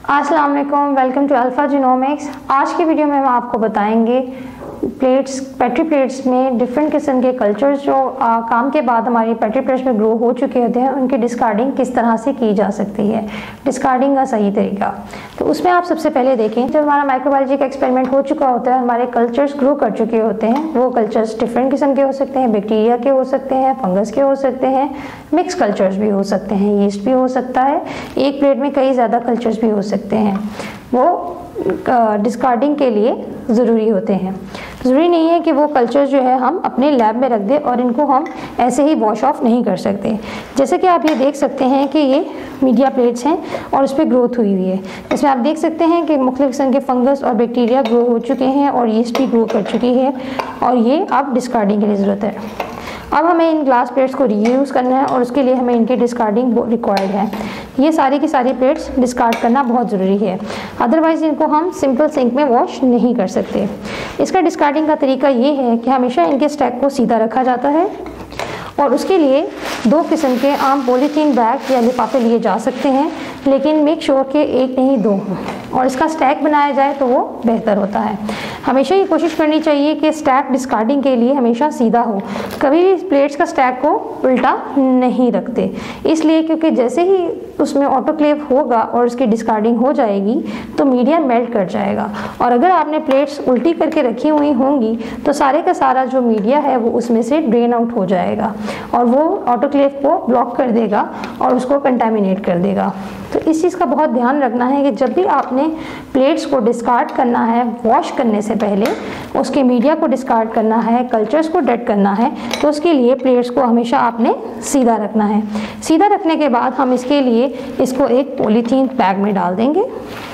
अस्सलाम वालेकुम, welcome to alpha genomics. आज की वीडियो में हम आपको बताएंगे पेट्री प्लेट्स में डिफरेंट किस्म के कल्चर्स जो काम के बाद हमारी पेट्री प्लेट्स में ग्रो हो चुके होते हैं, उनकी डिस्कार्डिंग किस तरह से की जा सकती है, डिस्कार्डिंग का सही तरीका। तो उसमें आप सबसे पहले देखें, जब हमारा माइक्रोबायोलॉजी का एक्सपेरिमेंट हो चुका होता है, हमारे कल्चर्स ग्रो कर चुके होते हैं, वो कल्चर्स डिफरेंट किस्म के हो सकते हैं, बैक्टीरिया के हो सकते हैं, फंगस के हो सकते हैं, मिक्स कल्चर्स भी हो सकते हैं, यीस्ट भी हो सकता है, एक प्लेट में कई ज़्यादा कल्चर्स भी हो सकते हैं। वो डिस्कार्डिंग के लिए ज़रूरी होते हैं। ज़रूरी नहीं है कि वो कल्चर जो है हम अपने लैब में रख दें और इनको हम ऐसे ही वॉश ऑफ नहीं कर सकते। जैसे कि आप ये देख सकते हैं कि ये मीडिया प्लेट्स हैं और उस पर ग्रोथ हुई हुई है। इसमें आप देख सकते हैं कि मुख्तलिफ किस्म के फंगस और बैक्टीरिया ग्रो हो चुके हैं और यीस्ट भी ग्रो कर चुकी है, और ये अब डिस्कार्डिंग के लिए ज़रूरत है। अब हमें इन ग्लास प्लेट्स को रीयूज़ करना है और उसके लिए हमें इनकी डिस्कार्डिंग रिक्वायर्ड है। ये सारी की सारी प्लेट्स डिस्कार्ड करना बहुत ज़रूरी है, अदरवाइज़ इनको हम सिंपल सिंक में वॉश नहीं कर सकते। इसका डिस्कार्डिंग का तरीका ये है कि हमेशा इनके स्टैक को सीधा रखा जाता है और उसके लिए दो किस्म के आम पॉलीथीन बैग या लिफाफे लिए जा सकते हैं, लेकिन मेक श्योर कि एक नहीं दो हों और इसका स्टैक बनाया जाए तो वो बेहतर होता है। हमेशा ये कोशिश करनी चाहिए कि स्टैक डिस्कार्डिंग के लिए हमेशा सीधा हो, कभी भी प्लेट्स का स्टैक को उल्टा नहीं रखते, इसलिए क्योंकि जैसे ही उसमें ऑटोक्लेव होगा और उसकी डिस्कार्डिंग हो जाएगी तो मीडिया मेल्ट कर जाएगा, और अगर आपने प्लेट्स उल्टी करके रखी हुई होंगी तो सारे का सारा जो मीडिया है वो उसमें से ड्रेन आउट हो जाएगा और वो ऑटोक्लेव को ब्लॉक कर देगा और उसको कंटामिनेट कर देगा। तो इस चीज़ का बहुत ध्यान रखना है कि जब भी आपने प्लेट्स को डिस्कार्ड करना है, वॉश करने से पहले उसके मीडिया को डिस्कार्ड करना है, कल्चर्स को डेड करना है, तो उसके लिए प्लेट्स को हमेशा आपने सीधा रखना है। सीधा रखने के बाद हम इसके लिए इसको एक पॉलीथीन बैग में डाल देंगे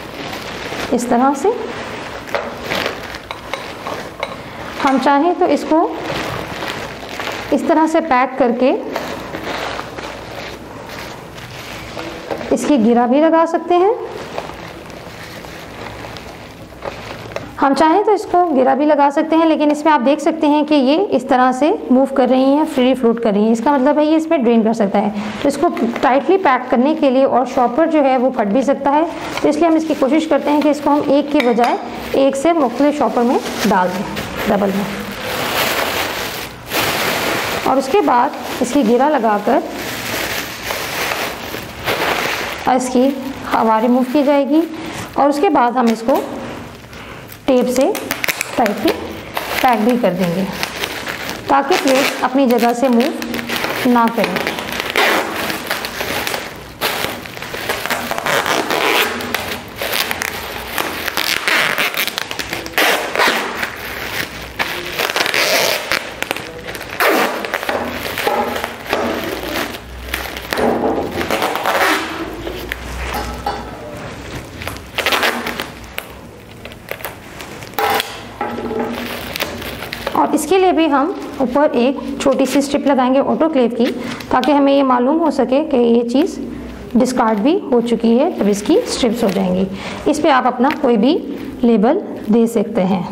इस तरह से। हम चाहें तो इसको इस तरह से पैक करके इसकी गिरा भी लगा सकते हैं। हम चाहें तो इसको गिरा भी लगा सकते हैं, लेकिन इसमें आप देख सकते हैं कि ये इस तरह से मूव कर रही हैं, फ्री फ्लोट कर रही हैं, इसका मतलब है ये इसमें ड्रेन कर सकता है। तो इसको टाइटली पैक करने के लिए, और शॉपर जो है वो फट भी सकता है, तो इसलिए हम इसकी कोशिश करते हैं कि इसको हम एक के बजाय एक से मुख्तलिफ शॉपर में डाल दें, डबल में, और उसके बाद इसकी गिरा लगाकर इसकी हवा रिमूव की जाएगी और उसके बाद हम इसको टेप से टाइटली पैक भी कर देंगे ताकि प्लेट अपनी जगह से मूव ना करें। और इसके लिए भी हम ऊपर एक छोटी सी स्ट्रिप लगाएंगे ऑटोक्लेव की, ताकि हमें ये मालूम हो सके कि ये चीज़ डिस्कार्ड भी हो चुकी है, तब इसकी स्ट्रिप्स हो जाएंगी। इस पे आप अपना कोई भी लेबल दे सकते हैं।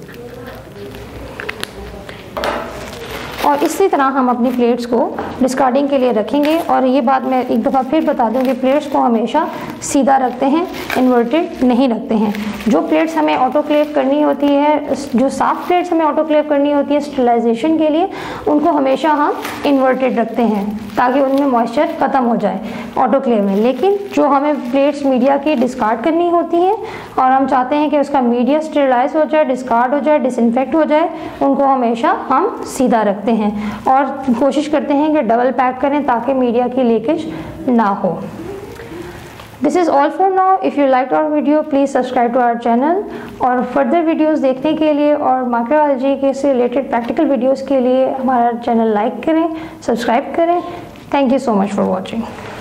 और इसी तरह हम अपनी प्लेट्स को डिस्कार्डिंग के लिए रखेंगे। और ये बात मैं एक दफ़ा फिर बता दूं कि प्लेट्स को हमेशा सीधा रखते हैं, इन्वर्टेड नहीं रखते हैं। जो प्लेट्स हमें ऑटोक्लेव करनी होती है, जो साफ प्लेट्स हमें ऑटोक्लेव करनी होती है स्टरलाइजेशन के लिए, उनको हमेशा हम इन्वर्टेड रखते हैं ताकि उनमें मॉइस्चर ख़त्म हो जाए ऑटोक्लेव में। लेकिन जो हमें प्लेट्स मीडिया की डिस्कार्ड करनी होती हैं और हम चाहते हैं कि उसका मीडिया स्टरलाइज हो जाए, डिस्कार्ड हो जाए, डिसइंफेक्ट हो जाए, उनको हमेशा हम सीधा रखते हैं और कोशिश करते हैं कि डबल पैक करें ताकि मीडिया की लीकेज ना हो। This is all for now. If you liked our video, please subscribe to our channel. और फर्दर वीडियोस देखने के लिए और माइक्रोबायोलॉजी के से रिलेटेड प्रैक्टिकल वीडियोस के लिए हमारा चैनल लाइक करें, सब्सक्राइब करें। Thank you so much for watching.